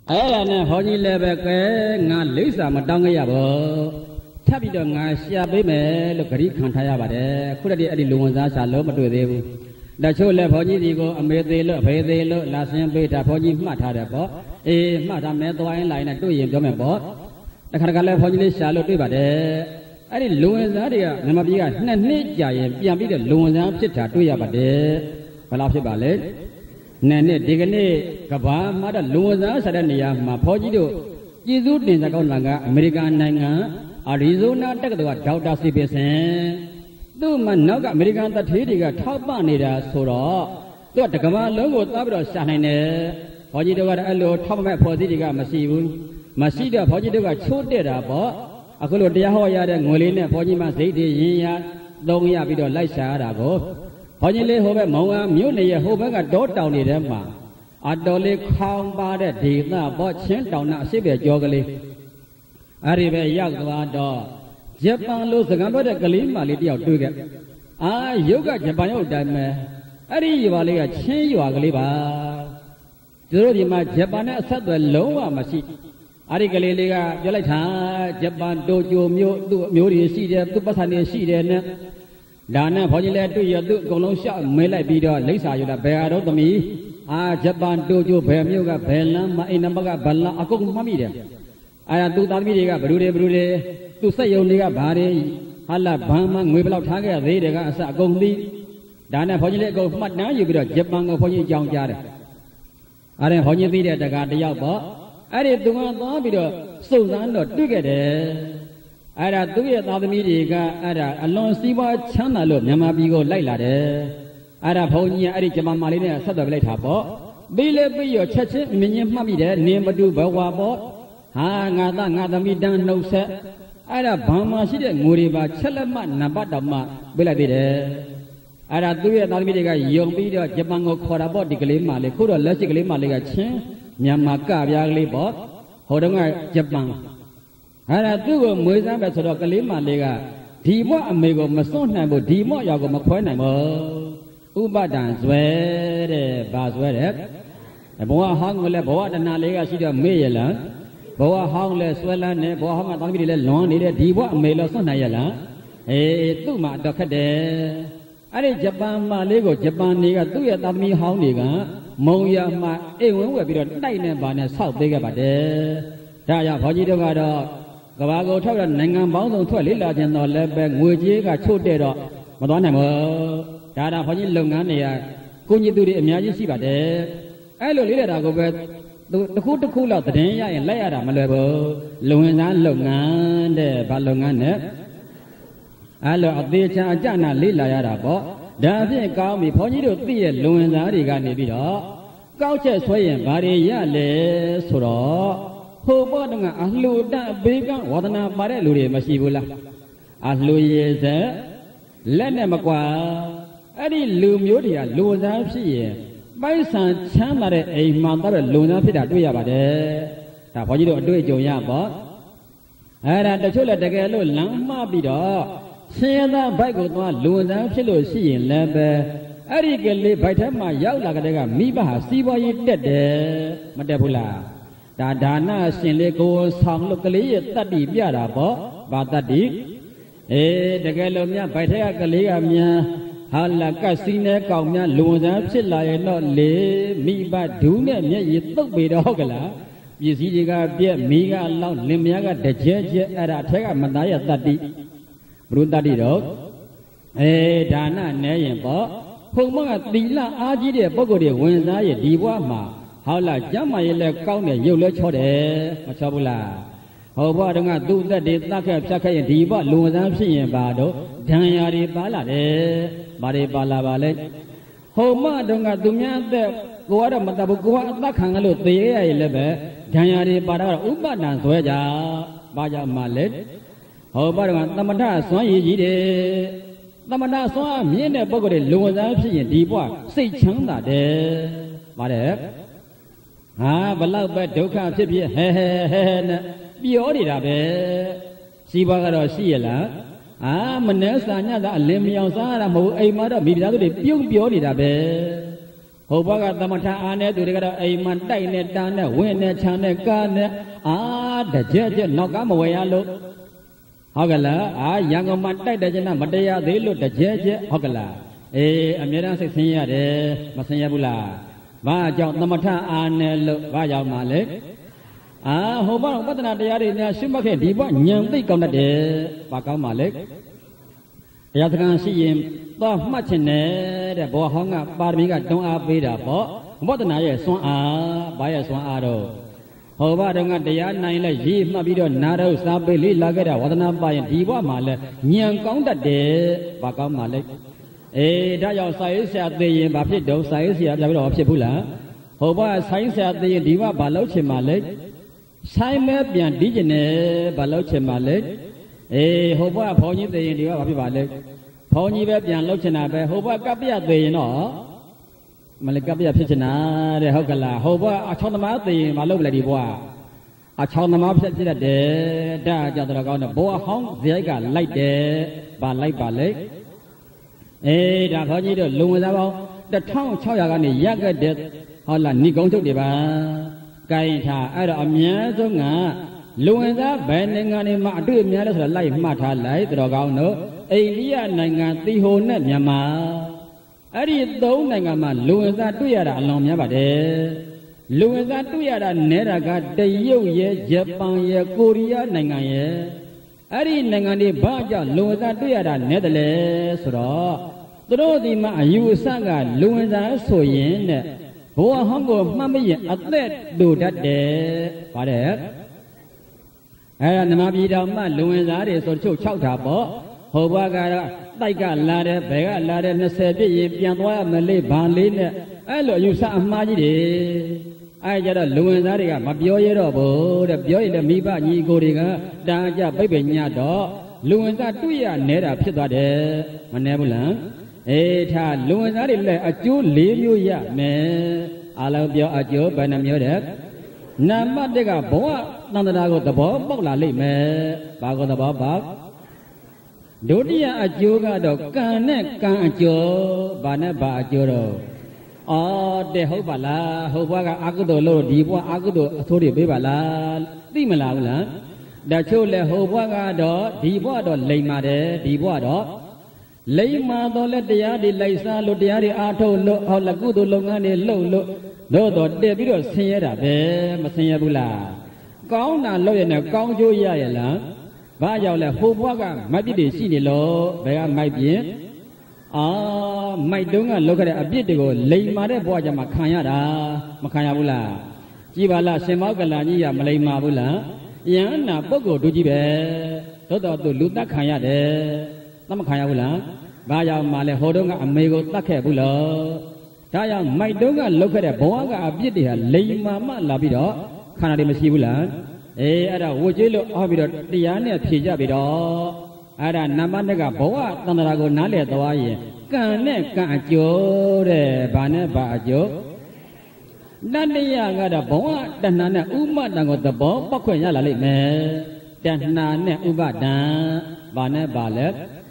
Ayana Hoji Lebeke, Nan Lisa Madanga, Tabido Nasha Bime, Lukari Kantayabade, could the Luanza Saloma to them. The show left Hoji go, Amede, Pede, Last and Beta Hoji Matadabo, a Madame Medwine line at 2 years ago. The Karagala Hoji Shallow Tibade. I did Luanza, Namabia, Nija, Yambi, Luanza, Chita, to Yabade, Palapsi Ballet. Nene digane kaba mada luza sadania ma phojido jisu tin sakau langa American nanga Arizona တက္ကသိုလ်ကဒေါက်တာစီပင်စင်သူ့မှာနောက်က American တထေးတွေကထောက်ပံ့နေတာဆိုတော့သူကတကမလုံးကိုသွားပြီးတော့ရှာနိုင်တယ်ဖော်ကြီးတို့ကတော့အဲ့လိုထောက်ပံ့ဖော်စည်းတွေကမရှိဘူးမရှိတော့ဖော်ကြီးတို့ကချိုးတက်တာပေါ့အခုလိုတရားဟောရတဲ့ငွေလေးနဲ့ဖော်ကြီးမှစိတ်တွေရင်းရသုံးရပြီးတော့လိုက်ရှာရတာကိုHojile Hobe Moa, Muni, Hobaga, Dot down in them. Adole Kamba, Dina, Botchin down, Sibe Jogli. Arrive Yagwado. Japan lose the Gamba de Kalima, Lidia Duga. Ah, Yoga Japano Dame. Ari Valia, Chin Yuagaliba. Zurima Japana said the lower machine. Ari Galilia, Jalata, Japan Dojo, Muri, Sidia, Tupasani, Sidia. Dana Pojile to Yadu Golosha, Mela Bido, Lisa, you the bear out of me. Ah, Japan Dojo, Bermuga, Bella, Inamaga, Bella, Akok Mamida. I do that media, Brude, to say only a body, Hala Bama, Mibla Taga, Veda, Sagombi. Dana Pojile go, but now you be a Japan of Poji Young Jada. I don't Poji Vida, the Gardia Bo. I did do one Bido, Susan, or together. Ada tu ya tahu media ada alon siwa chana lo nama bigo laila de ada phaunya ari jaman mali ne sat dak lai tha paw bile biyo chat chin minyinမှတ်မိတယ်နင်းမတူဘဝပေါ့ဟာငါသားငါသမီးတန်းနှုတ်ဆက်အဲ့ဒါဘာမှရှိတဲ့ငိုတွေပါချက်လက်မှနံပါတ်တော်မှပြလိုက်သေးတယ်အဲ့ဒါသူရဲ့သားသမီးတွေကယုံပြီးတော့ဂျပန်ကိုခေါ်တာပေါ့ဒီကလေးမလေးခုတော့လက်ရှိကလေးမလေးကချင်းမြန်မာကပြားကလေးပေါ့ဟိုတုန်းကဂျပန်အဲ့ဒါသူ့ကိုမွေးစားပဲဆိုတော့ကလေးမလေးကဒီမော့အမေကိုမစွန့်နိုင်ဘူးဒီမော့ရောက်ကိုမခွဲနိုင်ဘူးဥပဒံဇွဲတဲ့ဘာဇွဲတဲ့ဘဝဟောင်းကိုလည်းဘဝတဏှာလေးကရှိတော့မေ့ရလားဘဝဟောင်းလည်းဆွဲလန်းနေဘဝဟောင်းကတောင်းပြီးလည်းလွန်နေတဲ့ဒီဘဝအမေလို့စွန့်နိုင်ရလားအေးသူ့မှာတော့ခက်တယ်အဲ့ဒီဂျပန်မလေးကိုဂျပန်နေကသူ့ရဲ့သားသမီးဟောင်းတွေကမုံရမှာအိမ်ဝင်းဝယ်ပြီးတော့တိုက်နေပါနဲ့ဆောက်ပေးခဲ့ပါတယ်ဒါကြောင့်ဘောကြီးတို့ကတော့ကဘာကိုထောက်တဲ့နိုင်ငံပေါင်းစုံထွက်လေ့လာခြင်းတော့လည်းပဲငွေကြေးကချို့တဲ့တော့မသွားနိုင်ဘူးဒါတော့ဘုန်းကြီးလုပ်ငန်းတွေကကိုကြီးသူတွေအများကြီးရှိပါတယ်အဲ့လိုလေးတဲ့တာကိုပဲတစ်ခုလောက်သတင်းရရင်လိုက်ရတာမလွယ်ဘူးလူဝင်စားလုပ်ငန်းတဲ့ဘာလုပ်ငန်းနဲ့အဲ့လိုအသေးချာအကြနာလေ့လာရတာပေါ့ဒါအဖြစ်ကောင်းပြီဘုန်းကြီးတို့သိရဲ့လူဝင်စားတွေကနေပြီးတော့ကောက်ချက်ဆွဲရင်ဘာတွေရလဲဆိုတော့ဟိုဘောတော့ကအလှူတဘေးကဝဒနာပါတဲ့လူတွေမရှိဘူးလားအလှူရည်စက်လက်နဲ့မကွာအဲ့ဒီလူမျိုးတွေကလူစားဖြစ်ရင်ပိုက်ဆံချမ်းသာတဲ့အိမ်မှာတော့လူစားဖြစ်တာတွေ့ရပါတယ်ဒါဘုန်းကြီးတို့အတွေ့အကြုံရပေါ့အဲ့ဒါတချို့လည်းတကယ်လို့လမ်းမှားပြီးတော့ဆင်းရဲသားဘိုက်ကိုသွားလူစားဖြစ်လို့ရှိရင်လည်းပဲအဲ့ဒီကလေးဘိုက်ထဲမှာရောက်လာတဲ့ကမိဘဟာစီးပွားရေးတက်တယ်မတက်ဘူးလားဒါဒါနရှင်လေးကိုဆောင်လို့ကလေးရဲ့တတ္တိပြတာပေါ့ဘာတတ္တိအေးတကယ်လို့များဗိုက်ထက်ကကလေးကများဟာလာကတ်စီးနဲ့ကောင်များလူဝန်စားဖြစ်လာရင်တော့လေမိဘဒူးနဲ့မျက်ရည်တုပ်ပေတော့ဟုတ်ကလားပစ္စည်းတွေကပြက်မိကလောက်လင်မယားကတကြဲကြဲအဲ့ဒါအထက်ကမသားရဲ့တတ္တိဘုရုတတ္တိတော့အေးဒါနနဲ့ရင်ပေါ့ဖုံမကသီလအားကြီးတဲ့ပုဂ္ဂိုလ်တွေဝင်စားရဲ့ဒီဘဝမှာဟောလာကျမ်းမာရေးလဲကောင်းတယ်ရုပ်လဲချောတယ်မချောဘူးလားဟောဘွားတုန်းကသူ့အသက်တွေတတ်ခဲ့ဖြတ်ခဲ့ရင်ဒီဘလူဝဇန်းဖြစ်ရင်ပါတော့ဒဏ်ရာတွေပါလာတယ်ဘာတွေပါလာပါလဲဟောမတုန်းကသူများအသက်ကိုကတော့မတတ်ဘူးကိုကအသက်ခံလို့သေရရင်လည်းပဲဒဏ်ရာတွေပါတော့ဥပဒံဇွဲကြဘာကြောင့်မှလဲဟောဘွားတုန်းကသမထစွမ်းရည်ကြီးတယ်သမထစွမ်းမြင့်တဲ့ပုဂ္ဂိုလ်တွေလူဝဇန်းဖြစ်ရင်ဒီဘွားစိတ်ချမ်းသာတယ်ပါတယ်ဟာဘလောက်ပဲဒုက္ခဖြစ်ဖြစ်ဟဲနဲ့ပြောနေတာပဲစီးပွားကတော့ရှိရလားအာမနှဲစာညတာအလင်းမြောင်စားရတာမဟုတ်အိမ်မှာတော့မိသားစုတွေပြုံးပြောနေတာပဲ hầu bác cả tâm thà anh ấy tụi cái ấy mà tay này đàn này quên này chán này can này để chết nó cá mồi alo họ cái là yang ông mà tay để cho nó mà đây để luôn để chết họ cái là anh ấy đang sinh ra đấy mà sinh ra bula và cho tâm thà anh ấy lo và giàu mà lấy hầu bác ông bắt đầu đây đi nè xin bác cái đi bác nhận tay cầm để bác cao mà lấy giờ thằng anh xem to mắt trên này để bỏ hông ba mươi cái đông áp về đó bỏ bắt đầu này xoan bây giờ xoan rồi hầu ba đông cái này là gì mà bây giờ nãy đâu sao bây giờ là cái đó bắt đầu bây giờ đi bỏ mà là nhận công đặt để bác cao mà lấy đã giờ sai sẽ tiền bà biết đâu sai sẽ là bây giờ biết phụ là hầu ba sai sẽ tiền đi bỏ bà lâu trên mà lấy sai mấy biển đi trên này bà lâu trên mà lấy hầu ba phò như tiền đi bỏ bà biết bà lấy phò như bé biển lâu trên nào bé hầu ba cáp bia tiền nó mà lấy cáp bia phía trên nào để hầu cái là hầu ba chọn tấm áo tiền mà lâu lại đi bỏ chọn tấm áo phía trên là để đã cho tụi con là bỏ hóng dễ cả lấy để bà lấy đã phò như được luôn ra bao đã thong cho nhà cái này giá cái để họ là ni công chúc đi bà cái thà ai đó nhớ số ngã luôn ra bên này ngã này mà đưa nhớ đó là lấy mà thà lấy tụi con nữa Elia này ngã ti hồn nè nhà mà ở đi đâu này ngã mà luôn ra đuôi ra lòng nhà bà đề luôn ra đuôi ra nè ra cả Tây Âu ye Japan ye Korea này ngã ye ở đi này ngã đi bao giờ luôn ra đuôi ra nè đó lẽ số đó tụi nó thì mà yêu sang cả luôn ra số yên nè bố không có mà bây giờ ở đây đủ đất để bà đề mà bây giờ mà luôn ra để số chỗ cháu thả bỏ hầu ba cái tay cái là đấy bé cái là đấy nó sẽ bị biến hóa mà lấy bàn lên nè lo yêu sang mà gì đấy giờ đó luôn ra đấy mà biểu gì đó bố để biểu gì là mi ba nhị cô đấy cái đang cho bây giờ nhà đó luôn ra đuôi à nè đãဖြစ်သွားတယ်mà nè bùn lắm thà luôn ra đấy là chú lý như vậy mẹ lâu biểu chú bên nam nhớ đấy nam bắt đấy cái bố năng ra có tập bố bóc là lấy mẹ bà có tập bố bóc đối với chú cái đó càng nè càng chú bà nè bà chú rồi để hậu bà la hậu bà cái ác đồ lô đi qua ác đồ thôi đi bé bà la đi mà làm là đã chú là hậu bà cái đó đi qua đó lấy mà đấy đi qua đó lấy mà đó là địa đi lấy sa lô địa đi thâu lô họ là cú đồ lô ngã đi lô lô đó để biết được xem ra về mà xem bù la con nào lô này con chú ya là và giờ là hô bác à mấy biết để xin đi lô về mấy biết mấy đúng là lô cái này biết được lấy mà đấy bỏ cho mà khai ra bù la chỉ bảo là xem máu cái là như vậy mà lấy mà bù la yang na bốc cổ đôi gì về đó tụi lũ ta khai ra đấy tao mà khai ra bù la và giờ mà lại hồ đông à mấy cô ta khai bù la ta giờ mấy đúng là lô cái này bỏ cái biết được lấy mà là biết đó khai ra đi mà xí bù la ở đó vô chế lộ bị đó đi ăn này phi ra bị đó ở đó nằm ăn cái bố tao ra cô nãy lẽ tao ấy càng này càng chỗ để bà chỗ đàn đi cái đó bố đàn này mà đàn có tập bố bắt khỏe nhà là lấy mẹ đàn này bà này bà lẽ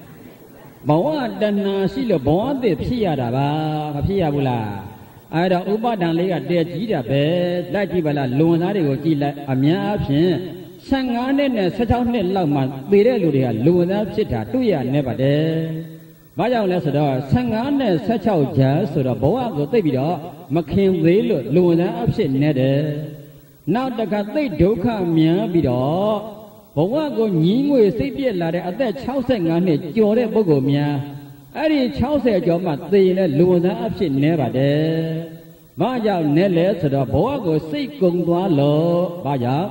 bố đàn xí lộ bố để phi ra đó bà phi ra bù la ai đó ba đàn lấy cái để chỉ ra về đại chỉ là luôn ra để có chỉ là nhá phiền sang ngã nên sẽ cháu nên làm mà bị đấy luôn đi luôn ra sẽ trả đuôi này bà đấy bây giờ là đó sang ngã nên sẽ cháu trả đó bố có tay bị đó mà khen về luôn ra sẽ này đấy nào đã cả tay đâu cả nhá bị đó bố có nhìn người sẽ biết là để ở đây cháu sang ngã này cho đấy bố có nhá ở đây cháu sẽ cho mà tì là luôn ra áp xin nè bà đê bà giờ nè lẽ sau đó bố của xây cùng toa lộ bà giờ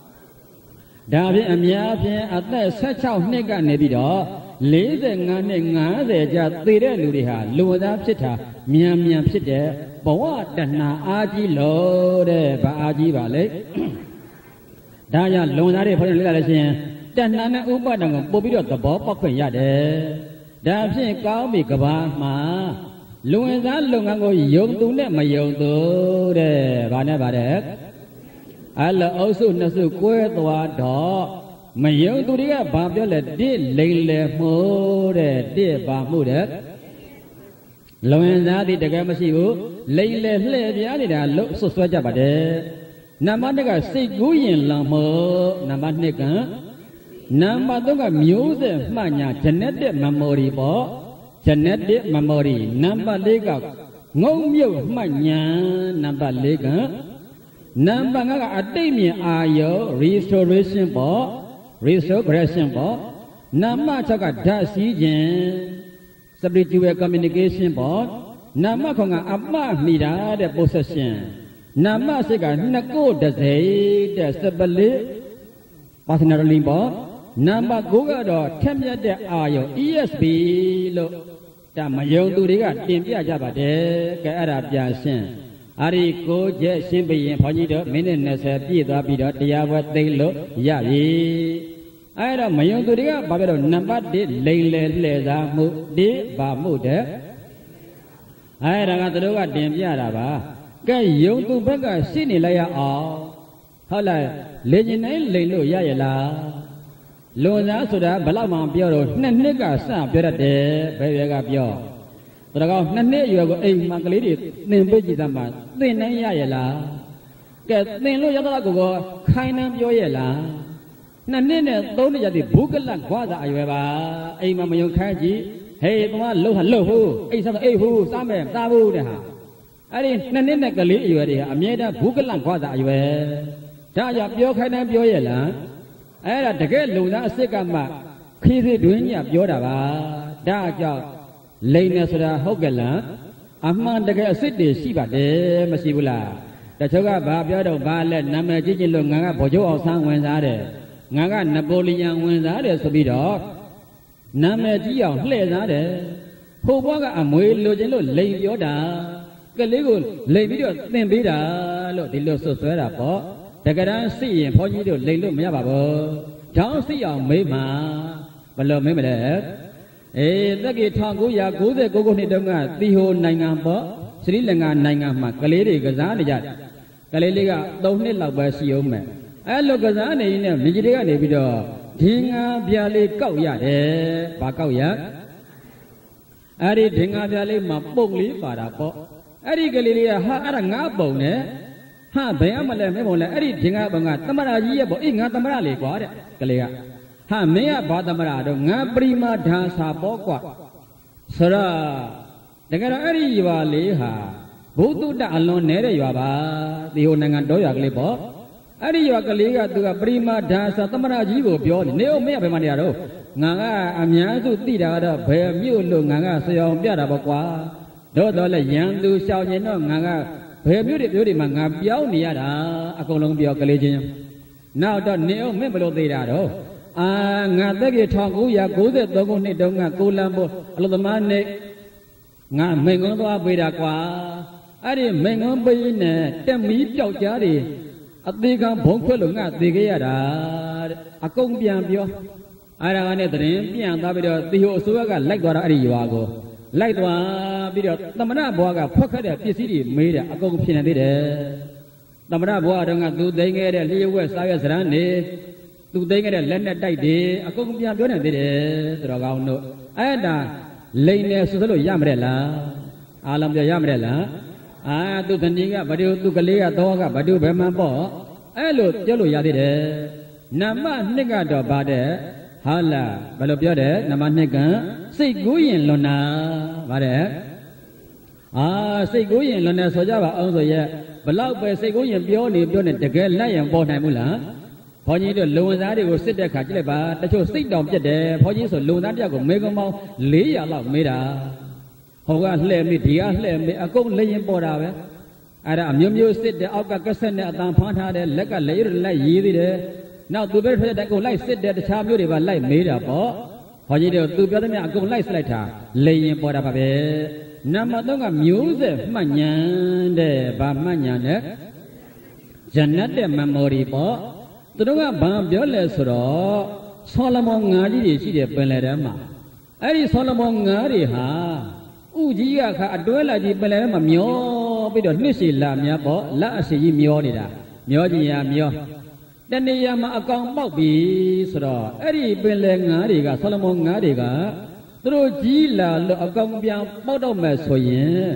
đã biết em nhớ phía ở đây sẽ cháu nè cái này bị đó lấy ra ngã ra cho tì đấy luôn đi hà luôn ra áp xin thà miam xin đấy bố đàn na a chi lộ đấy bà a chi bà lấy đã giờ luôn ra đây phải lấy lại xem đàn na này úp bắt đầu bố biết được bố bắt khởi ra đấy đã phiền cáo bị cả ba mà luôn ra luôn ăn ngồi dùng tú nè mà dùng tú để bà đấy là ở xuân là sự quê tòa đó mà dùng tú đi cái bà biết là đi lấy lệ mồ để đi bà mồ đấy luôn ra thì để cái mà xíu lấy lệ bia đi đã lỗ sốt xoay cho bà đê nằm bắt cái xây cú yên làm mơ nằm bắt này cả nằm bắt đó cái miếu gì mà nhà chân nét để mà mơ đi bỏ chân nét để mà mơ đi nằm bắt lấy cái ngông miếu mà nhà nằm bắt lấy cả nằm bắt cái ở đây miền ayo restoration bỏ restoration bỏ nằm bắt cho cái đa sĩ gen spiritual communication bỏ nằm bắt không cái amma mira để possession nằm bắt sẽ cái nắc cô để dễ để stability personally bỏ nằm bắt cố cái đó thêm nhất để ayo ESP lo ta mà dùng tu đi cái tiền bia cho bà để cái Arab gia sen ari cố chế xin bây giờ phải như đó mấy nên sẽ biết đó biết đó dia vật tây lo ya gì ai đó mà dùng tu đi cái bà biết đó nằm bắt để lấy ra mu để bà mu để ai đó cái tu cái tiền bia đó bà cái dùng tu bắt cái xin này là ya thôi là lấy như này lấy lo ya là luôn ra số đó bà lão mà biểu rồi nên nét cả sao biểu ra để bây giờ cái biểu tôi nói nên nét vừa có mà cái lý thì nên bây giờ mà nên này ya là cái nên lúc đó có khai năng biểu là nên nét tối nay thì bút cái lăng quá dài vậy bà mà dùng khai gì hey tôi nói lâu hú sao hú sao mẹ sao hú đấy hả ấy nên nét cái lý vừa thì mẹ đã bút cái lăng quá dài vậy cha giờ biểu khai năng biểu là ấy là cái lũ đó sẽ làm mà khi thì đuổi nhập vô đó bà đã cho lấy nó ra hốt cái là mà cái sẽ để xí bà để mà xí bù là để cho các bà biểu đâu bà lên nằm ở trên lưng ngang bộ chỗ ở sang nguyên giá đấy ngang Napoleon nguyên giá đấy số bị đó nằm ở chỉ ở lệ giá đấy hôm qua cái mới lôi trên lôi lấy vô đó cái lấy của lấy biết được tiền biết đó lôi thì lôi sốt sốt là bỏแต่ก็ได้สิ่งพอยี่เดียวเลยลูกไม่ยากบ่ท้องสิ่งไม่มาบลไม่มาเด็กตะกี้ทองกูอยากกูเด็กกูนี่ตรงอ่ะตีโหนายงามบ่ศรีลังกานายงามมากะเลดิกะซานี่จัดกะเลลิกะ3နှစ်လောက်ပဲရှိအောင်မဲ့အဲ့လိုကစားနေရင်မြကြီးတွေကနေပြီးတော့ဒီငါပြားလေးကောက်ရတယ်ဘာကောက်ရအဲ့ဒီဒီငါပြားလေးမှာပုံလေးပါတာပေါ့အဲ့ဒီကလေးလေးကဟာအဲ့ဒါငါပုံနဲ့ဟာဘယ်မှလည်းမပုံလဲအဲ့ဒီဒီငါပုံကသမရကြီးရဲ့ပေါ့ငါသမရလေးကွာတဲ့ကလေးကဟာမင်းကဘာသမရတော့ငါပရိမာဓာစာပေါ့ကွာဆိုတော့တကယ်တော့အဲ့ဒီရွာလေးဟာဘုသူတအလွန်နေတဲ့ရွာပါဒီဟိုနိုင်ငံတော်ရွာကလေးပေါ့အဲ့ဒီရွာကလေးကသူကပရိမာဓာစာသမရကြီးကိုပြောနေဦးမင်းကဘယ်မှာနေရတော့ငါကအများစုသိတာကတော့ဘယ်မြို့လို့ငါကဆွေအောင်ပြတာပေါ့ကွာတော့တော့လဲရန်သူရှောင်ရင်တော့ငါကဘယ်မျိုးတွေမှာငါပြောင်းနေရတာအကုန်လုံးပြောကလေးချင်းနောက်တော့နေအောင်မင်းဘယ်လိုသိတာတော့ငါသက်ကြီး1993ခုနှစ်တုန်းကကိုလံဖို့အလုသမားနေငါမိန်ကုန်းသွားပေးတာကွာအဲ့ဒီမိန်ကုန်းပေးနဲ့တက်မီးပြောက်ကြားတွေအသေးကံဘုံခွက်လို့ငါသိခဲ့ရတာအကုန်ပြန်ပြောအဲ့ဒါကနဲ့သတင်းပြန်သွားပြီးတော့တီဟိုအစိုးရကလိုက်သွားတာအဲ့ဒီရွာကိုလိုက်သွားပြီးတော့သမဏဘွားကဖွက်ခတ်တဲ့ပစ္စည်းတွေမေးတယ်အကုန်ဖြစ်နေသေးတယ်သမဏဘွားတော့ကသူသိမ်းခဲ့တဲ့လျှို့ဝှက်စားရွက်စရမ်းနေသူသိမ်းခဲ့တဲ့လက်နဲ့တိုက်တယ်အကုန်ပြန်ပြောနေသေးတယ်သူတော်ကောင်းတို့အဲ့ဒါလိန်နေဆိုသလိုရမတဲ့လားအားလုံးပြောရမတဲ့လားသူသနီးကဘဒုသူကလေးကတော့ကဘဒုဘယ်မှပေါ့အဲ့လိုပြောလို့ရသေးတယ်နံပါတ်2ကတော့ဗါတဲ့ဟာလားဘယ်လိုပြောတယ်နံပါတ်2ကစိတ်ကူးရင်လွန်နာဗါတဲ့စိတ်ကူးရင်လွန်နေဆိုကြပါအောင်ဆိုရဲ့ဘလောက်ပဲစိတ်ကူးရင်ပြောနေတကယ်လက်ရင်ပေါ်နိုင်ဘူးလားဘုန်းကြီးတို့လုံသားတွေကိုစစ်တဲ့ခါကြည့်လိုက်ပါတချို့စိတ်တောင်ပြတ်တယ်ဘုန်းကြီးဆိုလုံသားတယောက်ကိုမေကုံပေါင်း400လောက်မေးတာဟိုကလှဲ့မိဒီကလှဲ့မိအကုန်လက်ရင်ပေါ်တာပဲအဲ့ဒါအမျိုးမျိုးစစ်တယ်အောက်ကကဆက်နဲ့အတန်ဖမ်းထားတယ်လက်ကလက်ရလက်ရေးသေးတယ်နောက်သူပဲထွက်တဲ့ကိုလိုက်စစ်တယ်တခြားမျိုးတွေပါလိုက်မေးတာပေါ့ဘုန်းကြီးတို့သူပြောသမျှအကုန်လိုက်စလိုက်တာလက်ရင်ပေါ်တာပါပဲနံပါတ်3ကမျိုးဆက်မှတ်ဉာဏ်တဲ့ဗာမှတ်ဉာဏ်နဲ့ဇဏတ်တဲ့ memory ပေါ့သူတို့ကဘာပြောလဲဆိုတော့ဆောလမုန်ငါးကြီးတွေရှိတယ်ပင်လယ်ထဲမှာအဲ့ဒီဆောလမုန်ငါးတွေဟာဥကြီးကခါအတွဲလာကြီးပင်လယ်ထဲမှာမျောပြီးတော့နှစ်ရှည်လာများပေါ့လက်အစီကြီးမျောနေတာမျောကြီးရမျောတဏှာမှာအကောင်ပေါက်ပြီဆိုတော့အဲ့ဒီပင်လယ်ငါးတွေကဆောလမုန်ငါးတွေကသူတို့ကြီးလာလို့အကောင်ပြန်ပေါက်တော့မယ်ဆိုရင်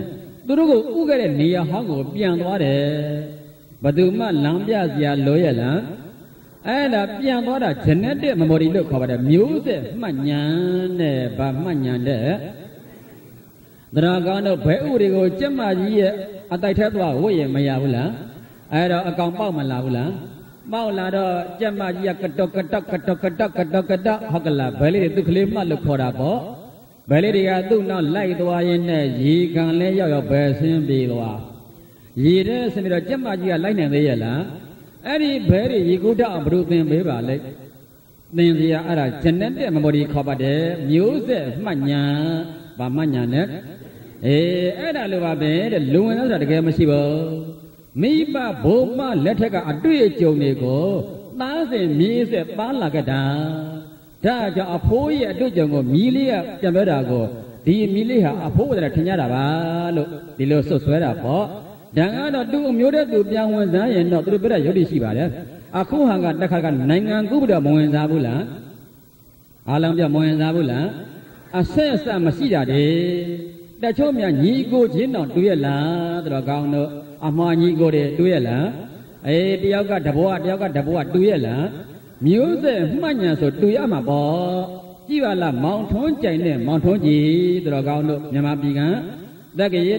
သူတို့ကိုဥခဲ့တဲ့နေရာဟောင်းကိုပြန်သွားတယ်ဘယ်သူမှလမ်းပြစရာလိုရလားအဲ့ဒါပြန်သွားတာ genetic memory လို့ခေါ်ပါတယ်မျိုးဆက်မှတ်ဉာဏ်နဲ့ဗာမှတ်ဉာဏ်တဲ့သရကောင်းတို့ဘယ်ဥတွေကိုကျက်မကြီးရဲ့အတိုက်ထဲသွားဝတ်ရမရဘူးလားအဲ့တော့အကောင်ပေါက်မလာဘူးလားပေါက်လာတော့ကျက်မကြီးကကတော့ကတော့ကတော့ကတော့ကတော့ကတော့ဟုတ်ကလားဘယ်လေးသူကလေးမှတ်လို့ခေါ်တာပေါ့ဘယ်လေးတွေကသူ့နောက်လိုက်သွားရင်းနဲ့ရေကန်လဲရောက်ဘယ်ဆင်းပြေသွားရေတဲ့ဆင်းပြီးတော့ကျက်မကြီးကလိုက်နိုင်သေးရဲ့လားအဲ့ဒီဘဲတွေရေကူးတောက်ဘုရုသင်ပေးပါလေသင်စရာအဲ့ဒါ genetic memory ခေါ်ပါတယ်မျိုးဆက်မှတ်ဉာဏ်ဗာမှတ်ဉာဏ်နဲ့အဲ့ဒါလိုပါပဲတဲ့လူဝင်သားဆိုတာတကယ်မရှိဘူးမိဘဘုံမလက်ထက်ကအတွေ့အကြုံတွေကိုသားစဉ်မြေးဆက်သားလာခဲ့တာဒါကြောင့်အဖိုးရဲ့အတွေ့အကြုံကိုမြည်လေးကပြန်ပြောတာကိုဒီမြည်လေးဟာအဖိုးကထင်ကြတာပါလို့ဒီလိုဆွဆွဲတာပေါ့ဒါကတော့သူ့အမျိုးတဲ့သူပြန်ဝင်စားရင်တော့သူတို့ပြတဲ့ရုပ်တည်ရှိပါတယ်အခုဟာကတစ်ခါကနိုင်ငံကူးပြီးတော့မဝင်စားဘူးလားအားလုံးပြမဝင်စားဘူးလားအဆက်အစမရှိတာတည်းတချို့များညီကိုချင်းတော့တွေ့ရလားတော်ကောင်းတို့အမှားညီကိုတွေတွေ့ရလားတယောက်ကတဘောတယောက်ကတဘောတွေ့ရလားမျိုးဆက်မှတ်ဉာဏ်ဆိုတွေ့ရမှာပေါ့ကြည့်ပါလားမောင်ထွန်းကြိုင်နဲ့မောင်ထွန်းကြီးတော်ကောင်းတို့မြန်မာပြည်ကတက္ကရာ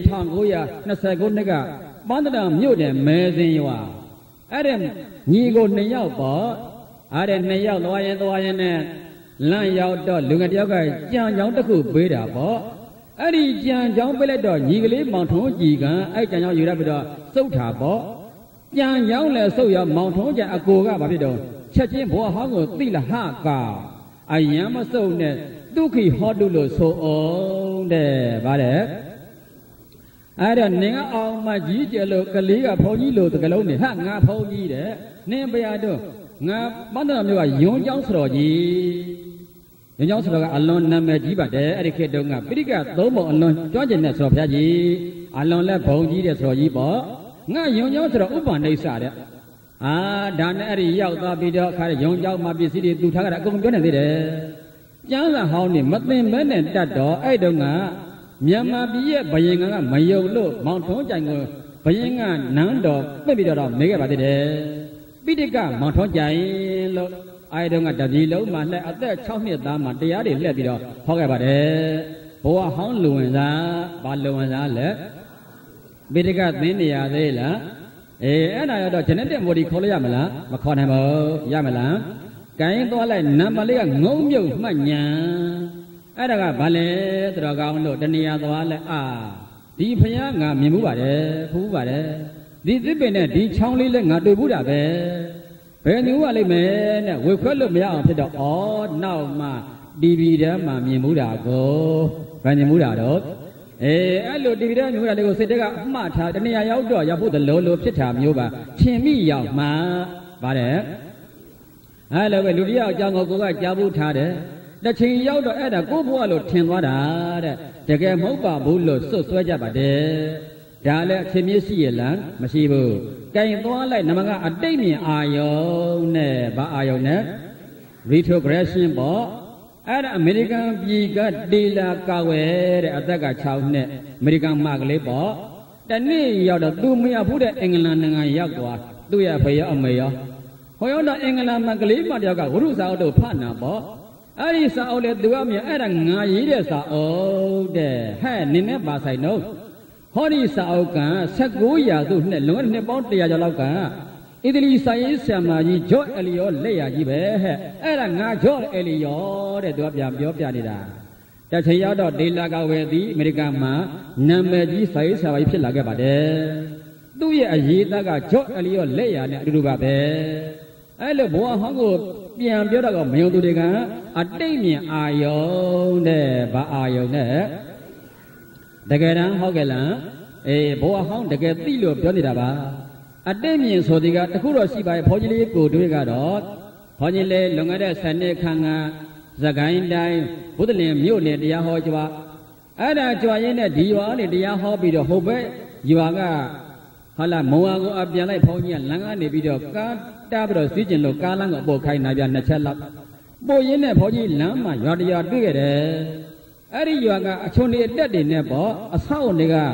1920ခုနှစ်ကပန်းတရာမြို့နယ်မဲစင်းရွာအဲ့ဒါညီကို2ယောက်ပေါ့အဲ့ဒါ2ယောက်သွားရင်နဲ့လမ်းရောက်တော့လူငယ်တယောက်ကကြံကြောင်းတစ်ခုပေးတာပေါ့အဲ့ဒီကြံကြောင်းပေးလိုက်တော့ညီကလေးမောင်ထွန်းကြီးကအဲ့ကြံကြောင်းယူရပြီးတော့စုပ်တာပေါ့ကြံကြောင်းလည်းစုပ်ရမောင်ထွန်းကြအကိုကဘာဖြစ်တော့ချက်ချင်းဘွားဟောင်းကိုသိလားဟာကအယံမစုပ်နဲ့ဒုက္ခိဟောတုလို့ဆိုအောင်တဲ့ဗါတဲ့အဲ့တော့နင်ကအောင်မကြီးကျလို့ကလေးကဖုန်းကြီးလို့တကလုံးနဲ့ဟာငါဖုန်းကြီးတဲ့နင်ဘုရားတို့ငါပန်းတော်မျိုးကယွန်းเจ้าစတော်ကြီးယွန်းเจ้าစတော်ကအလွန်နာမည်ကြီးပါတယ်အဲ့ဒီခေတ်တုန်းကပိဋကသုံးပုံအလွန်ကြွကျင်တဲ့စတော်ဘုရားကြီးအလွန်လဲဘုံကြီးတဲ့စတော်ကြီးပေါ့ငါယွန်းเจ้าစတော်ဥပ္ပန္နိစ္စတဲ့ဒါနဲ့အဲ့ဒီရောက်သွားပြီးတော့ခါရယွန်းเจ้าမှာပစ္စည်းတွေတူထားကြတာအကုန်ပြောနေသေးတယ်ကျမ်းစာဟောင်းနေမသိမဲနဲ့တတ်တော့အဲ့တုန်းကမြန်မာပြည်ရဲ့ဘယင်ကမယုံလို့မောင်ထွန်းကြိုင်ကိုဘယင်ကနန်းတော်ပြစ်ပြီးတော့မေးခဲ့ပါသေးတယ်ပိဋကမောင်ထွန်းကြိုင်လို့အဲဒီတုန်းကတပြည်လုံးမှာလက်အသက်6နှစ်သားမှာတရားတွေလှည့်ပြီးတော့ဟောခဲ့ပါတယ်ဘဝဟောင်းလူဝင်စားဘာလူဝင်စားလဲပိဋကသင်နေရသေးလားအဲ့ဒါရတော့ genetic memory ခေါ်လို့ရမလားမခေါ်နိုင်ပါဘူးရမလားကိုင်းသွားလိုက်နံပါတ်လေးကငုံမြုပ်မှတ်ညာအဲ့ဒါကဘာလဲတော်ကောင်းတို့တဏှာသွားလဲဒီဖယားငါမြင်မှုပါတယ်ဖူးပါတယ်ဒီသစ်ပင်နဲ့ဒီချောင်းလေးလဲငါတွေ့ဘူးတာပဲဘယ်နည်းကလိမ့်မယ်နဲ့ဝေခွက်လို့မရအောင်ဖြစ်တော့နောက်မှတီဗီထဲမှာမြင်မှုတာကိုဗန်မြင်မှုတာတော့အဲ့လိုတီဗီထဲမြင်မှုတာလေးကိုစိတ်တကအမှားထားတဏှာရောက်တော့ရောက်ဖို့တလုံးလိုဖြစ်တာမျိုးပါထင်မိရောက်မှပါတယ်အဲ့လိုပဲလူတယောက်အကြောင်းကိုကကြားဖို့ထားတယ်တချိန်ရောက်တော့အဲ့ဒါကိုဘွားလို့ထင်သွားတာတဲ့တကယ်မဟုတ်ပါဘူးလို့စွတ်စွဲကြပါတယ်ဒါလည်းအချင်းမြင့်ရှိရလားမရှိဘူးကင်သွားလိုက်နမကအတိတ်မြင်အာယုံနဲ့ဘာအာယုံနဲ့ retrogression ပေါ့အဲ့ဒါအမေရိကန်ပြည်ကဒေလာကာဝဲတဲ့အသက်က6နှစ်အမေရိကန်မကလေးပေါ့တနေ့ရောက်တော့သူမရဘူးတဲ့အင်္ဂလန်နိုင်ငံရောက်သွားသူ့ရဲ့ဖေရောအမေရောဟောရောက်တော့အင်္ဂလန်မှာကလေးမတယောက်ကဝရုစာအုပ်တို့ဖတ်နာပေါ့အဲ့ဒီစာအုပ်လေသူကမြင်အဲ့ဒါငါရေးတဲ့စာအုပ်တဲ့ဟဲ့နင်းနဲ့ပါဆိုင်တော့ဟောဒီစာအုပ်က19ရာစုနှစ်လွန်နှစ်ပေါင်း100ကျော်လောက်ကဣတလီစာရေးဆရာမကြီးဂျော့အလီယောလက်ရကြီးပဲဟဲ့အဲ့ဒါငါဂျော့အလီယောတဲ့သူကပြန်ပြောပြနေတာတချိန်ရောက်တော့ဒေလာကဝယ်သည်အမေရိကန်မှာနာမည်ကြီးစာရေးဆရာကြီးဖြစ်လာခဲ့ပါတယ်သူ့ရဲ့အရေးသားကဂျော့အလီယောလက်ရနဲ့အတူတူပါပဲအဲ့လိုဘဝဟောင်းကိုပြန်ပြောတော့မယုံသူတွေကအတိတ်မြင်အာယုံတဲ့ဘာအာယုံနဲ့တကယ်တမ်းဟုတ်ကဲ့လားဘဝဟောင်းတကယ်သိလို့ပြောနေတာပါအတိတ်မြင်ဆိုဒီကတခုတော့ရှိပါရဲ့ဘုန်းကြီးလေးကိုတွေးကတော့ဘုန်းကြီးလေးလွန်ခဲ့တဲ့7နှစ်ခန့်ကသခိုင်းတိုင်းဘုဒ္ဓလင်မြို့နယ်တရားဟောကြွားအဲ့ဒါကြွားရင်းနဲ့ဒီရွာနဲ့တရားဟောပြီးတော့ဟိုဘက်ရွာကဟာလာမုံဝါကိုအပြန်လိုက်ဘုန်းကြီးကလမ်းကနေပြီးတော့ကားတားပြီးတော့စီးကျင်လို့ကားလမ်းကိုပို့ခိုင်းနာပြ2ချက်လောက်ပို့ရင်းနဲ့ဘုန်းကြီးလမ်းမှာရွာတရားတွေ့ခဲ့တယ်အဲ့ဒီရွာကအချုံတွေအတက်တွေနဲ့ပေါ့အဆောက်အုံတွေက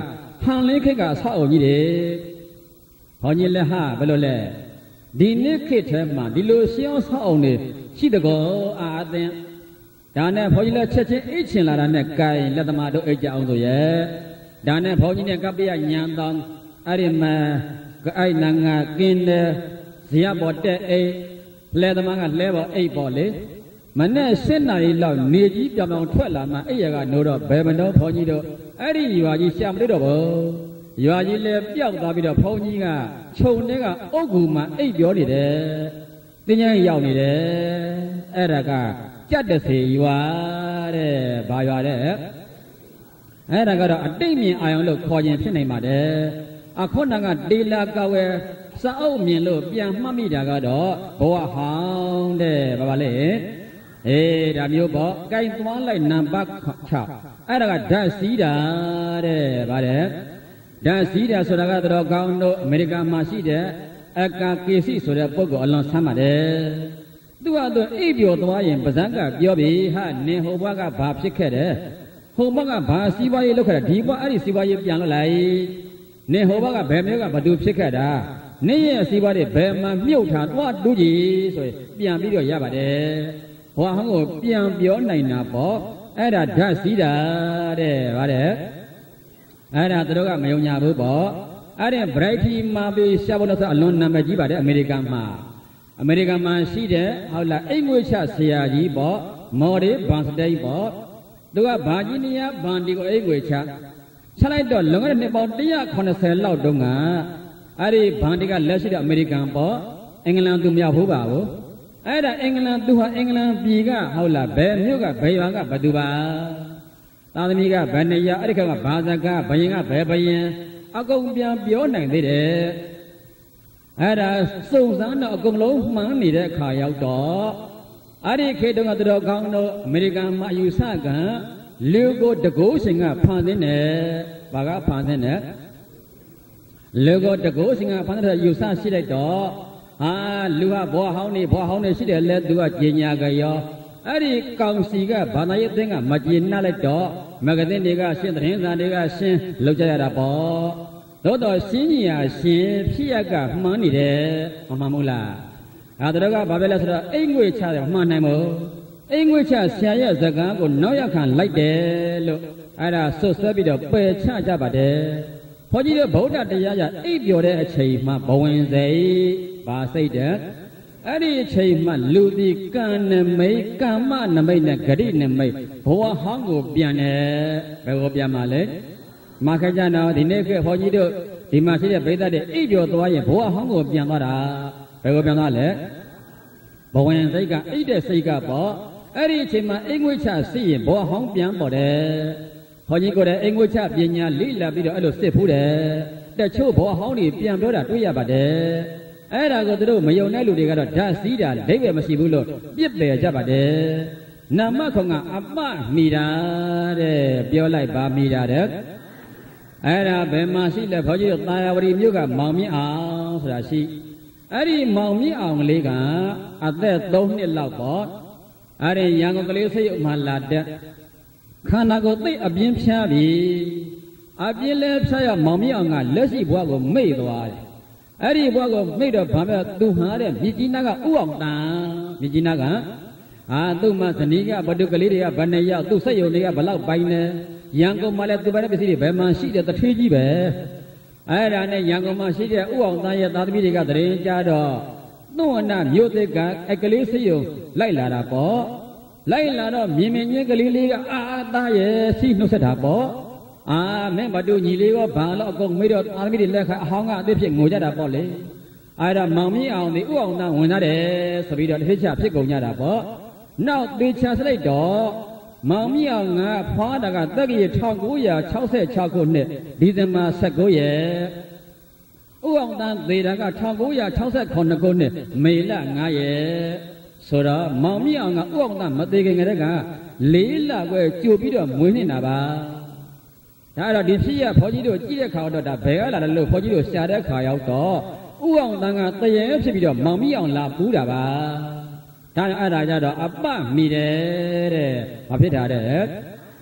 hàng lấy cái cả sao như thế họ như là ha bây giờ là đi nét cái thế mà đi lối xéo sao này chỉ được có tên đàn này họ như là chết ít chuyện là đàn này cái là tao mà đâu ít chào rồi vậy đàn này họ như là cái bây giờ nhàn tông ai mà cái ai năng kinh Zia bote a ledamanga level a bole. Mane senai law neji piamong twela ma ayaga no do bebano phonji do ari yuwa ji siam le do bo. Yuwa ji le pyauk twa pi do phonji ga chung ne ga aukku ma ai pyo ni de. Tin nyan yauk ni de. Ai da ka chat de se yuwa de ba yuwa de. Ai da ka do atai myin ayong lo khaw yin phit nai ma de. Akho na ga dela ka we sao miền lộ piang mami đã có đó bộ hỏng để bà lệ đã miêu bỏ cái toán lại nằm bắc chảo ai đã đã xí đã để bà đấy đã xí đã số đã có cao độ America mà xí đấy cả kia xí số đã bao gồm lần sáu mà đấy tôi ít biểu toán hiện bây giờ cả biểu bị ha nên hôm qua cả bà xí khé đấy hôm qua cả bà xí bay lúc khé đi qua ai xí bay piang lại nên hôm qua cả bé mấy cả bà đu xí khé đã Nấy si ba de bé mà miêu thà toa đủ gì rồi piang biết được ya bà de hoa hăng ngồi piang biểu này nà bỏ ai đã đã xí đã de bà de ai đã từ đó cả mấy ông nhà bố bỏ ai đã brighty mà bị sao bọn nó sẽ alone nằm ở dưới bà de America mà xí de họ là anh ngồi cha xìa gì bỏ mò de bằng sợi bỏ đó là bà gì nia bằng đi có anh ngồi cha sau này đó lần này bảo đi à con sẽ lao đông à Ari bandika lasi American po England tu miao phu ba wo ai da England tu ha England pi ka hau la be myo ka be wa ka batu ba ta thami ka be ne ya ai ka ba sa ka bayin ka be bayin a kaung pian pyo nai thai de ai da sung san do a kaung long mang ni de kha yauk do ari khe tong ka tu do kaung do American ma ayu sa ka liu ko tago sin ka phan thin ne ba ka phan thin ne Logo tago singa phan you sa si lại đó lua bo hao ni si de le dua jinya ga yo ari kaung si ga ba na ye tin ga ma jin na lại đó magazine de ga sin thin san de ga sin lou ja ya da po do sin ji ya sin phit ya ga mang ni de ma mu la a da ga ba be la so da ai ngwe cha de ma nai mo ai ngwe cha sia ya zakan ko naw ya khan lai de lo ai da so swe pi do pe cha ja ba de Phó chỉ được bổ raတရားရအိပ်ပျော်တဲ့အချိန်မှဘဝင်စိတ်ပါစိတ်တဲ့အဲ့ဒီအချိန်မှလူဒီကံနမိတ်ကမ္မနမိတ်နဲ့ဂရိနမိတ်ဘဝဟောင်းကိုပြန်တယ်ဘယ်ကိုပြန်မှာလဲမှာခကြတော့ဒီနေ့ခေတ်ခေါ်ကြီးတို့ဒီမှာရှိတဲ့ဗိသတ်တဲ့အိပ်ပျော်သွားရင်ဘဝဟောင်းကိုပြန်သွားတာဘယ်ကိုပြန်သွားလဲဘဝင်စိတ်ကအိပ်တဲ့စိတ်ကပေါ့အဲ့ဒီအချိန်မှအိမ်ငွေချစီးရင်ဘဝဟောင်းပြန်ပေါ်တယ်ခေါင်းကြီးကိုယ်တဲ့အင်္ဂုချပညာလိလာပြီးတော့အဲ့လိုစစ်ဖူးတယ်တချို့ဘောဟောင်းတွေပြန်ပြောတာတွေ့ရပါတယ်အဲ့ဒါကိုသူတို့မယုံတဲ့လူတွေကတော့ဓာတ်စီးတာဒိဗ္ဗေမရှိဘူးလို့ပြစ်ပယ်ကြပါတယ်နာမခေါင်ကအပမိတာတဲ့ပြောလိုက်ပါမိတာတဲ့အဲ့ဒါဘယ်မှာရှိလဲခေါင်းကြီးတို့တာယာဝတီမြို့ကမောင်မြင့်အောင်ဆိုတာရှိအဲ့ဒီမောင်မြင့်အောင်လေးကအသက်3 နှစ်လောက်ပေါ့အဲ့ဒီရန်ကုန်ကလေးစိတ်မှလာတဲ့ခန္ဓာကိုယ်သိအပြင်းဖြားပြီအပြင်းလဲဖြားရမောင်မြအောင်ကလက်ရှိဘဝကိုမိတ်သွားတယ်အဲ့ဒီဘဝကိုမိတ်တော့ဘာမဲ့သူဟာတဲ့မြကြီးနာကဥအောင်တန်မြကြီးနာကသူ့မှာဇနီးကဘတုကလေးတွေကဘယ်နဲ့ရောက်သူ့စက်ယုံတွေကဘလောက်ပိုင်းလဲရန်ကုန်မှာလဲသူ့ဘက်ပစ္စည်းတွေဘယ်မှာရှိတဲ့တထေးကြီးပဲအဲ့ဒါနဲ့ရန်ကုန်မှာရှိတဲ့ဥအောင်တန်ရဲ့သားသမီးတွေကတရင်ကြတော့သူ့အနာမြို့သစ်ကအကလေးစက်ယုံလိုက်လာတာပေါ့လိုက်လာတော့မြင်မြင်ချင်းကလေးလေးကသားရဲ့စီနှုတ်ဆက်တာပေါ့မင်းမတူညီလေးရောဘာလို့အကုန်မေးတော့အာသမီတွေလက်ခအဟောင်းကအသိဖြစ်ငိုကြတာပေါ့လေအဲ့ဒါမောင်မြင့်အောင်ဒီဥအောင်သားဝင်သားတယ်ဆိုပြီးတော့တစ်ချဖြစ်ကုန်ကြတာပေါ့နောက်သေချာစလိုက်တော့မောင်မြင့်အောင်ကဖွားတာကတက္ကရာ1966ခုနှစ်ဒီဇင်ဘာ19ရက်ဥအောင်သားသေတာက1968ခုနှစ်မေလ9ရက်ဆိုတော့မောင်မြင့်အောင်ကဥအောင်သားမသေးခင်ကတည်းက4 လခွဲကြိုပြီးတော့မွေးနေတာပါဒါတော့ဒီဖြစ်ရဖော်ကြီးတို့ကြည့်တဲ့ခါတော့ဒါဘယ်ကလာတယ်လို့ဖော်ကြီးတို့ရှာတဲ့ခါရောက်တော့ဥအောင်သားကတရေဖြစ်ပြီးတော့မောင်မြင့်အောင်လာပူးတာပါဒါအဲ့ဒါကြတော့အပမိတယ်တဲ့ဘာဖြစ်တာတဲ့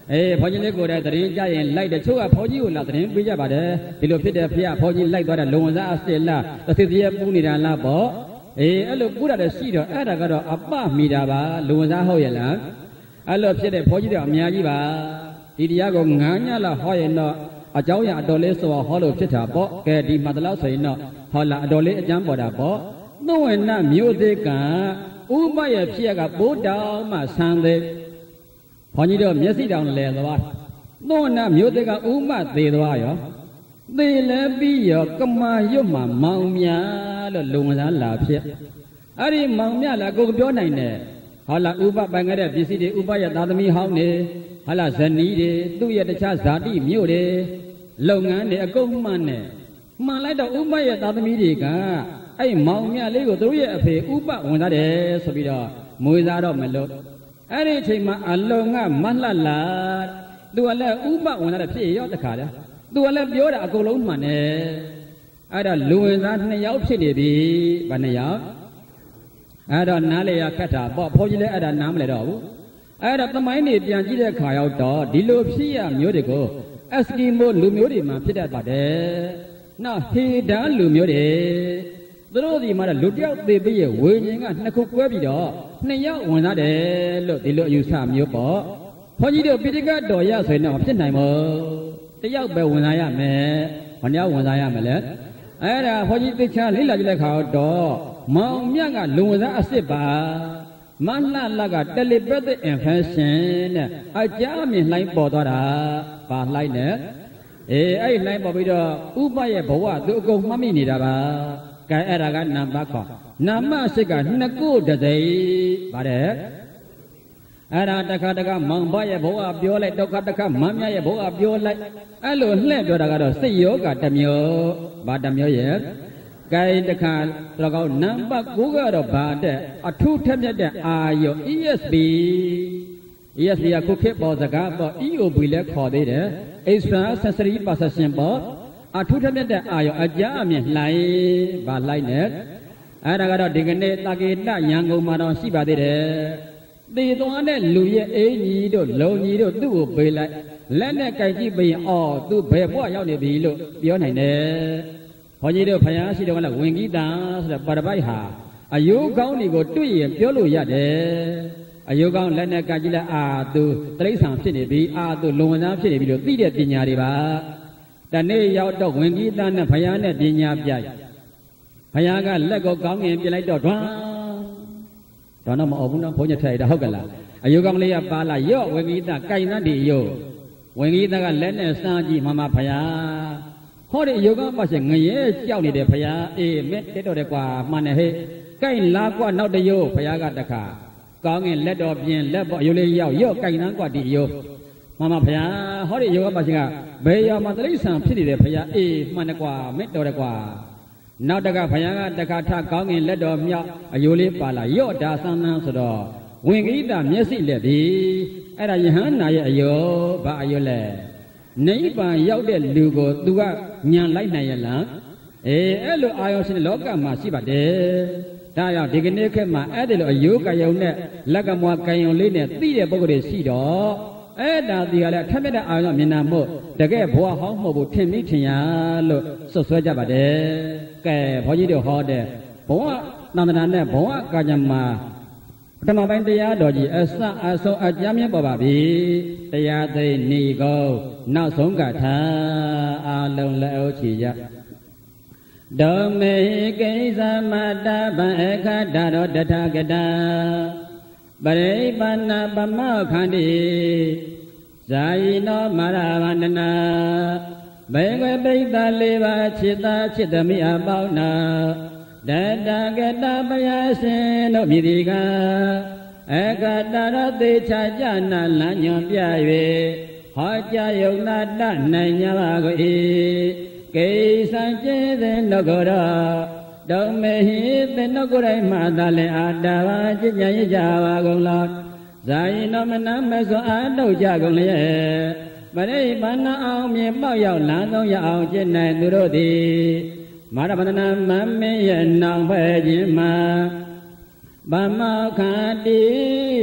ဖော်ကြီးလေးကိုယ်တိုင်တရင်ကြရင်လိုက်တယ်ချို့ကဖော်ကြီးကိုလာတရင်ပေးကြပါတယ်ဒီလိုဖြစ်တယ်ဖေဖော်ကြီးလိုက်သွားတဲ့လုံဝန်စားအစ်စ်လားတစ်စစ်သေးပူနေတာလားပေါ့အဲ့လိုပူတာလည်းရှိတော့အဲ့ဒါကတော့အပမိတာပါလုံဝန်စားဟုတ်ရဲ့လားအဲ့လိုဖြစ်တဲ့ဖော်ကြီးတော့အများကြီးပါဒီတရားကို9ညလောက်ဟောရင်တော့အကြောင်းရအတော်လေးဆိုဟောလို့ဖြစ်တာပေါ့ကဲဒီမှာတလောက်ဆိုရင်တော့ဟောလာအတော်လေးအကျမ်းပေါ်တာပေါ့သွဝနမြို့သေးကဥပရဲ့ဖြစ်ရကဘိုးတောင်မှဆန်းသေးဖော်ကြီးတော့မျက်စိတောင်လဲသွားသွဝနမြို့သေးကဥမသေးသွားရောသေလဲပြီးရောကမာရွတ်မှာမောင်မြလို့လုံဝန်စားလာဖြစ်အဲ့ဒီမောင်မြလာကိုပြောနိုင်တယ်ဟောလာဥပပိုင်ခဲ့တဲ့ပစ္စည်းတွေဥပရဲ့သာသမီဟောင်းနေဟာလာဇနီးတွေသူ့ရဲ့တခြားဇာတိမြို့တွေလုပ်ငန်းတွေအကုန်မှန်တယ်မှန်လိုက်တော့ဥပရဲ့သာသမီတွေကအဲ့မောင်မြလေးကိုသူတို့ရဲ့အဖေဥပဝင်သားတယ်ဆိုပြီးတော့မွေးစားတော့မလို့အဲ့ဒီအချိန်မှာအလုံကမလှလာသူကလည်းဥပဝင်သားတဲ့ဖြစ်ရောတခါလဲသူကလည်းပြောတာအကုန်လုံးမှန်တယ်အဲ့တော့လူဝင်သား2ယောက်ဖြစ်နေပြီဗာ2ယောက်အဲ့တော့နားလေရခက်တာပေါ့ဖော်ကြီးလည်းအဲ့ဒါနားမလဲတော့ဘူးအဲ့တော့သမိုင်းတွေပြန်ကြည့်တဲ့ခါရောက်တော့ဒီလိုဖြစ်ရမျိုးတွေကိုအက်စကီမိုလူမျိုးတွေမှာဖြစ်တတ်ပါတယ်နောက်ဟေဒန်လူမျိုးတွေသူတို့ဒီမှာလူတယောက်သေးပြီးရဝေရင်က2ခုကွဲပြီးတော့2ယောက်ဝင်သားတယ်လို့ဒီလိုအယူဆမျိုးပေါ့ဘုန်းကြီးတို့ပိဋကတော်ရဆိုရင်တော့ဖြစ်နိုင်မို့တယောက်ပဲဝင်သားရမယ်ဘယ်နှယောက်ဝင်သားရမလဲအဲ့ဒါဘုန်းကြီးသိချာလေးလာကြည့်တဲ့ခါတော့မောင်မြတ်ကလူဝင်သားအစ်စ်ပါမလှလက telepathic infection နဲ့အကြအမြင်လှိုင်းပေါ်သွားတာပါလှိုင်းနဲ့အဲ့လှိုင်းပေါ်ပြီးတော့ဥပရဲ့ဘဝသူအကုန်မှတ်မိနေတာပါကဲအဲ့ဒါကနံပါတ်ခေါ်နာမရှိက2ခုတစိပါတယ်အဲ့ဒါတခါတခါမောင်ဘရဲ့ဘဝပြောလိုက်ဒုက္ခတခါမမြရဲ့ဘဝပြောလိုက်အဲ့လိုလှည့်ပြောတာကတော့စိတ်ယောဂတစ်မျိုးဘာတစ်မျိုးရဲ့ကဲတခါတော့ကောနံပါတ်9ကတော့ဘာတဲ့အထူးထက်မြက်တဲ့အာယော ESP ကခုခေတ်ပေါ်စကားပေါ့ EOB လည်းခေါ်သေးတယ် Extra Sensory Perception ပေါ့အထူးထက်မြက်တဲ့အာယောအကြအမြင်လှိုင်းဘာလှိုင်းနဲ့အဲ့ဒါကတော့ဒီကနေ့တာကေတရန်ကုန်မှာတော့ရှိပါသေးတယ်သေသွားတဲ့လူရဲ့အင်းကြီးတို့လုံကြီးတို့သူ့ကိုပေးလိုက်လက်နဲ့ကြိုက်ကြည့်ပြီးရင်အော်သူဘယ်ဘဝရောက်နေပြီလို့ပြောနိုင်တယ်ဘုန်းကြီးတို့ဖယားရှိတော့ကလည်းဝင်ကြီးတာဆိုတဲ့ပါရပိုက်ဟာအယိုးကောင်းတွေကိုတွေ့ရင်ပြောလို့ရတယ်အယိုးကောင်းလက်နဲ့ကြိုက်ကြည့်လိုက်သူတိရစ္ဆာန်ဖြစ်နေပြီသူလုံဝန်သားဖြစ်နေပြီလို့သိတဲ့ပညာတွေပါတနေ့ရောက်တော့ဝင်ကြီးသားနဲ့ဖယားနဲ့ပညာပြိုက်ဖယားကလက်ကိုကောင်းငင်ပြလိုက်တော့တွန်းတော့မအောင်ဘူးနော်ဘုန်းကြီးထိုင်တာဟုတ်ကလားအယုကောင်းလေးကပါလာရော့ဝင်ကြီးသားကြိုင်နှံ့ဒီရော့ဝင်ကြီးသားကလက်နဲ့စားကြည့်မမဖယားဟောဒီအယုကောင်းပါရှင်ငရဲကြောက်နေတယ်ဖယားအေးမဲ့တက်တော့တယ်ကွာမှန်တယ်ဟဲ့ကြိုင်လာကွာနောက်တရော့ဖယားကတခါကောင်းငင်လက်တော်ပြင်လက်ပေါ်အယုလေးရောက်ရော့ကြိုင်နှံ့ကွာဒီရော့မမဖယားဟောဒီအယုကောင်းပါရှင်ကဘယ်ရောမှာတိရစ္ဆာန်ဖြစ်နေတယ်ဖယားအေးမှန်တယ်ကွာမဲ့တော်တယ်ကွာနောက်တကဖယားကတခါထကောင်းငင်လက်တော်မြောက်အယိုလေးပါလာရော့ဒါဆန်းဆန်းဆိုတော့ဝင်ကြီးတာမျက်စိလက်ပြီအဲ့ဒါယဟန်နာရဲ့အယိုဘာအယိုလဲနိဗ္ဗာန်ရောက်တဲ့လူကိုသူကညံလိုက်နိုင်ရလားအဲ့လိုအာယောရှင်လောကမှာရှိပါတယ်ဒါကြောင့်ဒီကနေ့ခေတ်မှာအဲ့ဒီလိုအယိုကယုံနဲ့လက်ကမွားကယုံလေးနဲ့သိတဲ့ပုဂ္ဂိုလ်တွေရှိတော့အဲ့ဒါဒီကလည်းထက်မြက်တဲ့အာရုံမြင်နာမှုတကယ်ဘဝဟောင်းမဟုတ်ဘူးထင်မိထင်ရလို့စွတ်ဆွဲကြပါတယ်ကဲဘုန်းကြီးတို့ဟောတဲ့ဘဝသန္တနာနဲ့ဘဝကာကြမှာပထမပိုင်းတရားတော်ကြီးအစအဆုံးအကြမ်းမြတ်ပေါ်ပါပြီတရားသိနေကုန်နောက်ဆုံးကထာအာလုံးလက်အုပ်ချီကြဓမ္မေကိစ္စမတဗံအခါတရောတထကတာပရိပဏပမောခန္တိဇာယိနောမာရဝန္ဒနာဘေဝပိတ္တလေးပါခြေသာခြေသမီးအပေါင်းနာတတကတပယရှင်တို့မြည်ဒီကအခါတရသေချာကြနာလညွန်ပြ၍ဟောကြားယုံနာတနိုင်ကြပါကို၏ကိစ္စကျေသည်နှုတ်ကိုတော့ဓမ္မေဟိသင်တို့ကိုယ်တိုင်မှသာလင်အာတာဝจิตဉာဏ်ရကြပါကုန်လောဇာယိနောမနမဆိုအာထုတ်ကြကုန်လျက်ပရိပါဏအောင်မြေပေါက်ရောက်လမ်းဆုံးရအောင်ကျင့်နိုင်သူတို့သည်မာရပဒနာမမင်းရဲ့နောင်ဖဲ့ခြင်းမှာဗမောခန္တိ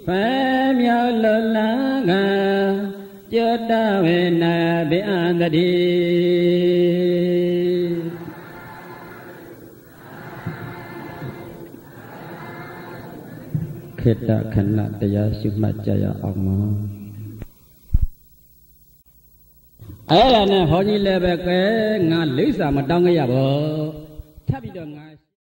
phải miêu lô lá ngà chưa ta về nà bị an ta đi khết đã khẩn nạ tà ya sư mạch chà ya ông ấy là nè họ như lê bè cái ngà lưỡi xà mà đông cái ya bờ tháp đi đường ngà